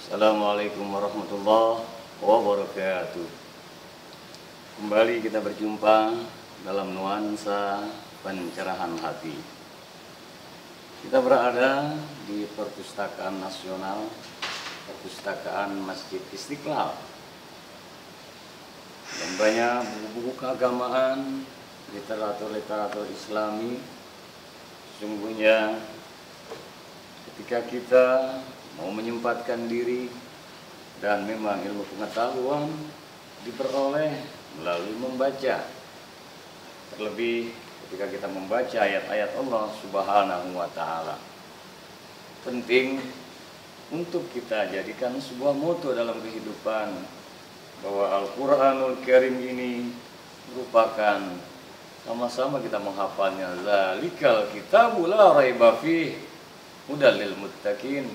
Assalamualaikum warahmatullahi wabarakatuh. Kembali kita berjumpa dalam nuansa pencerahan hati. Kita berada di Perpustakaan Nasional, Perpustakaan Masjid Istiqlal. Dan banyak buku-buku keagamaan, literatur-literatur Islami. Sesungguhnya ketika kita mau menyempatkan diri dan memang ilmu pengetahuan diperoleh melalui membaca. Terlebih ketika kita membaca ayat-ayat Allah Subhanahu wa Ta'ala, penting untuk kita jadikan sebuah moto dalam kehidupan bahwa Al-Quranul Karim ini merupakan sama-sama kita menghafalnya. Zalikal kitabul la raiba fih hudal lil muttaqin.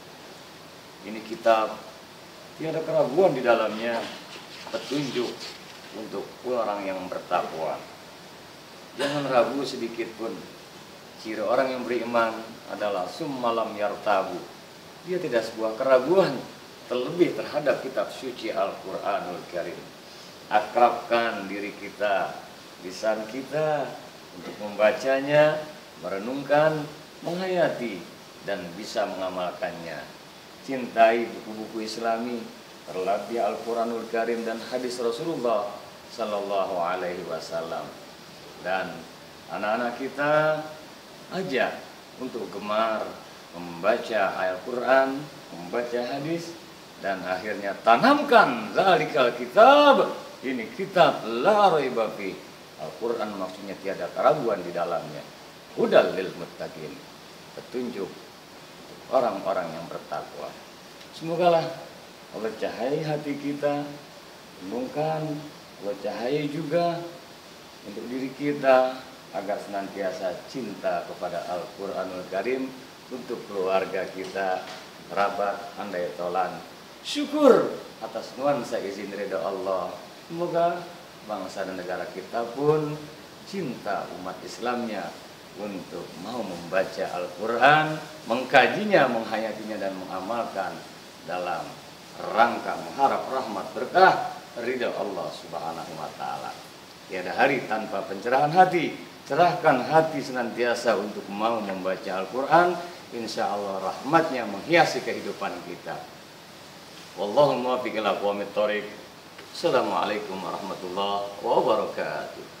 Ini kitab tiada keraguan di dalamnya, petunjuk untuk orang yang bertakwa. Jangan ragu sedikit pun. Ciri orang yang beriman adalah summalam yartabu. Dia tidak sebuah keraguan terlebih terhadap kitab suci Al-Quranul Karim. Akrabkan diri kita, lisan kita untuk membacanya, merenungkan, menghayati, dan bisa mengamalkannya. Cintai buku-buku Islami, terlebih Al-Quranul Karim dan hadis Rasulullah Sallallahu Alaihi Wasallam. Dan anak-anak kita ajak untuk gemar membaca Al-Quran, membaca hadis, dan akhirnya tanamkan zalikal kitab, ini kitab la raiba fi. Al-Quran maksudnya tiada keraguan di dalamnya. Hudal lil muttaqin, petunjuk orang-orang yang bertakwa. Semogalah Allah cahai hati kita, renungkan, Allah cahai juga untuk diri kita agar senantiasa cinta kepada Al-Quranul Karim, untuk keluarga kita, kerabat, andai tolan, syukur atas nuansa izin ridha Allah. Semoga bangsa dan negara kita pun cinta umat Islamnya untuk mau membaca Al-Quran, mengkajinya, menghayatinya, dan mengamalkan dalam rangka mengharap rahmat berkah ridha Allah Subhanahu wa Ta'ala. Tiada hari tanpa pencerahan hati. Cerahkan hati senantiasa untuk mau membaca Al-Quran. Insya Allah rahmatnya menghiasi kehidupan kita. Wallahul muwaffiq ila aqwamit thoriq. Assalamualaikum warahmatullahi wabarakatuh.